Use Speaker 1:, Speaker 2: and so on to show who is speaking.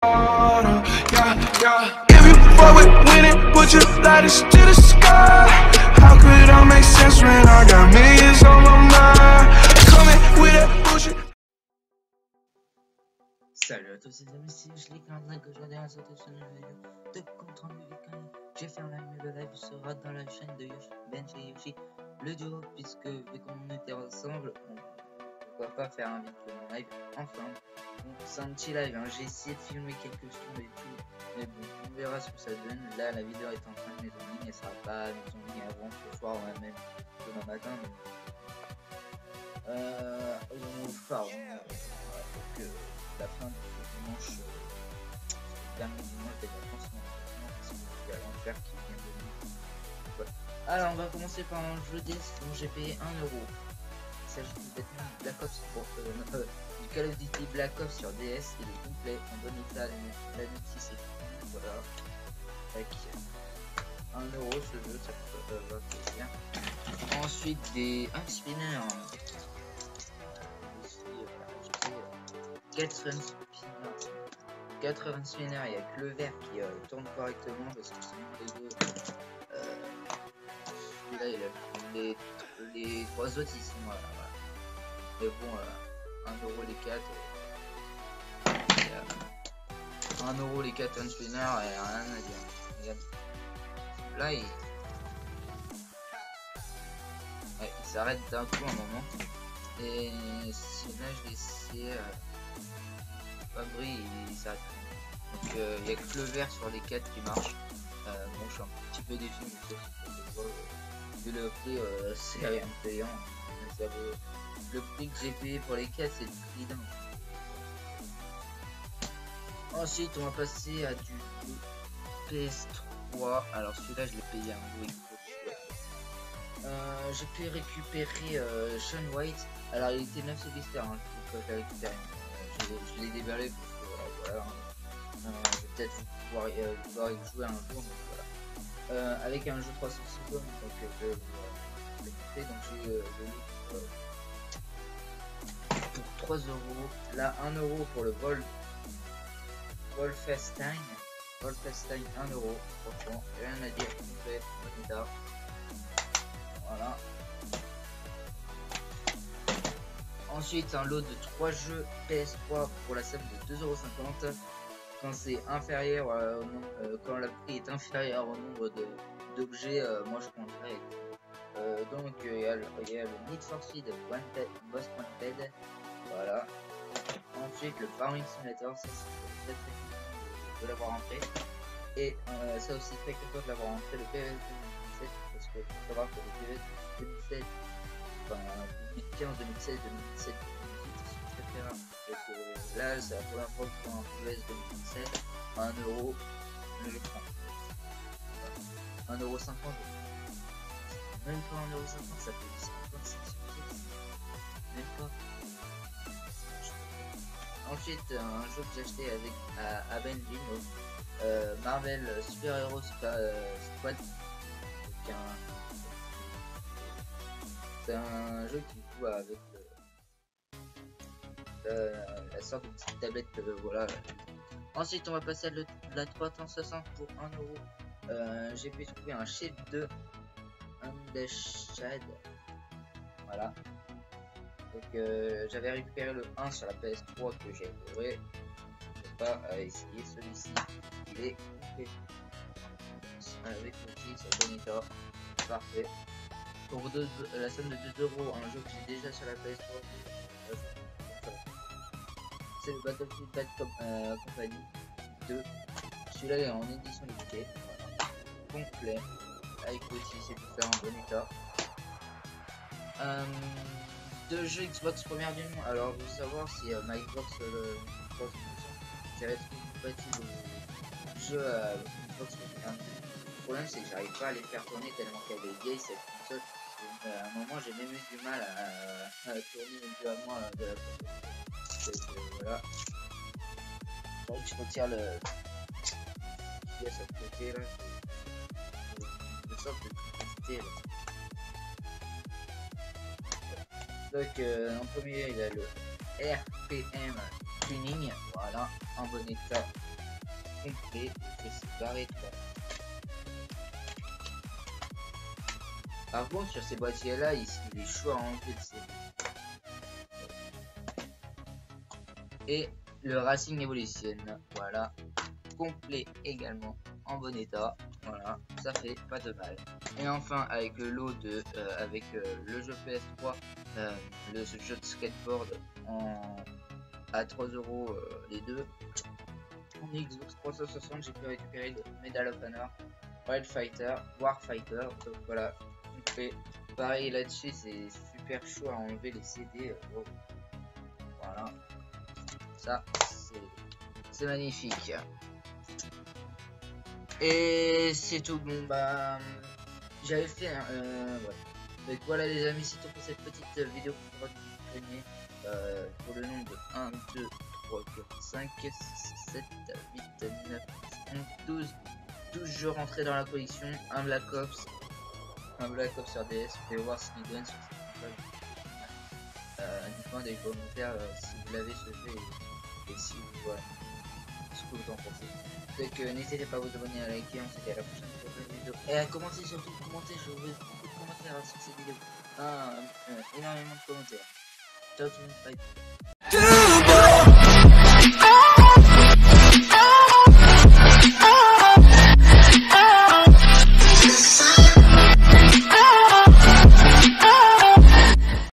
Speaker 1: Yeah. If you fuck with winning, put your lighters to the sky. How could I make sense when I got millions on my mind? Coming with that bullshit.
Speaker 2: Salut à tous les amis, c'est Schlick, que aujourd'hui on se retrouve sur une nouvelle vidéo de compte rendu week-end. J'ai fait un live, mais le live sera dans la chaîne de Yoshi, Bench et Yoshi, le duo, puisque vu qu'on était ensemble, on ne va pas faire un vidéo en live ensemble. Donc c'est un petit live, hein. J'ai essayé de filmer quelques sons et tout, mais bon, on verra ce que ça donne. Là la vidéo est en train de mise en ligne, elle sera pas mise en ligne avant ce soir ou même demain matin. On fera donc la fin de ce dimanche, le dernier dimanche des vacances, parce qu'il y a l'enfer qui vient de nous. Voilà. Alors on va commencer par un jeu DS dont j'ai payé 1€. Il s'agit du Batman Black Ops pour du Call of Duty Black Ops sur DS et le gameplay en bon état, la notice est voilà. Avec 1€ ce jeu, ça coûte bien. Ensuite des spinner. 80 spinners, il n'y a que le vert qui tourne correctement parce que sinon les deux, celui-là il a les trois autres ils sont voilà. Mais bon, 1€ les 4, 1€ les 4 spinners et rien à dire. Regarde. Là il s'arrête d'un coup un moment et si là je laissais Fabri il s'arrête. Donc il n'y a que le vert sur les 4 qui marche. Bon, je suis un petit peu déçu, mais vu le prix c'est rien payant. Ça vaut... Le prix que j'ai payé pour les 4 c'est le prix d'un. Ensuite on va passer à du PS3. Alors celui-là je l'ai payé un bruit. J'ai pu récupérer Sean White. Alors il était 9 Sylvester, hein, je peux le récupérer. Je l'ai déballé parce que voilà. Je vais peut-être pouvoir y jouer un jour, mais voilà. Avec un jeu 300 secondes, donc je vais récupérer. Donc j'ai le pour 3€. Là 1€ pour le Wolfenstein. Wolfenstein 1€. Franchement, rien à dire. Complet, bon état. Voilà. Ensuite un lot de 3 jeux PS3 pour la somme de 2,50€. Quand c'est inférieur au nombre, quand le prix est inférieur au nombre d'objets, moi je compterai. Donc il y a le Need for Speed Most Wanted. Voilà. Ensuite le Farming Simulator, ça c'est très content de l'avoir rentré. Et ça aussi très content de l'avoir rentré, le PvS 2017, parce que faut savoir que le PvS 2017, enfin 2015, 2016, 2017, 2018 c'est très rare. Donc là c'est la première fois que pour un PvS 2017 à 1€, je le prends. 1,50€. Même pas 1,50€, ça fait 56 pièces. Même pas. Ensuite un jeu que j'ai acheté avec à Benvin, Marvel Super Hero Squad. C'est un jeu qui joue avec la sorte de petite tablette, voilà. Ensuite on va passer à la 360 pour 1€. J'ai pu trouver un Shape 2 Unleashed. Voilà. Donc j'avais récupéré le 1 sur la PS3 que j'ai adoré. Je ne vais pas essayer celui-ci. Il est complet. Avec l'outil, c'est bon état. Parfait. Pour la somme de 2€, un jeu que j'ai déjà sur la PS3. C'est le Battlefield Bad Company 2. Celui-là est en édition limitée. Voilà. Complet. Avec l'outil, c'est tout ça en bon état. 2 jeux Xbox première du nom. Alors, je veux savoir si ma Xbox c'est rétro-compatible au jeu Xbox première du nom. Le problème, c'est que j'arrive pas à les faire tourner tellement qu'elle est vieille cette console. Donc, à un moment, j'ai même eu du mal à tourner le jeu à moi de la console. Voilà. Donc, je retire le qui est sur le côté là. Une sorte de publicité là. Donc en premier il y a le RPM tuning, voilà, en bon état complet, je sais barré de quoi. Par contre, sur ces boîtiers là, il est chaud à enlever le CD. Et le Racing Evolution, voilà, complet également, en bon état, voilà, ça fait pas de mal. Et enfin, avec le lot de, le jeu PS3, le jeu de skateboard à 3 € les deux. En Xbox 360, j'ai pu récupérer le Medal of Honor, Wild Fighter, Warfighter, donc voilà, complet. Pareil là-dessus, c'est super chaud à enlever les CD, voilà, ça c'est magnifique. Et c'est tout. Bon bah j'avais fait ouais. Donc voilà les amis, c'est tout pour cette petite vidéo pour votre premier pour le nombre de 1, 2, 3, 4, 5, 6, 7, 8, 9, 11, 12 jeux rentrés dans la collection, un Black Ops sur DS, vous pouvez voir ce qu'il donne sur cette console. Dites-moi dans les commentaires si vous l'avez ce jeu et si vous voilà, ce que vous en pensez. Donc n'hésitez pas à vous abonner, à liker, on se dit à la prochaine pour une vidéo. Et à commenter, surtout commenter, je veux beaucoup de commentaires sur cette vidéo. Énormément de commentaires. Ciao tout le monde, bye.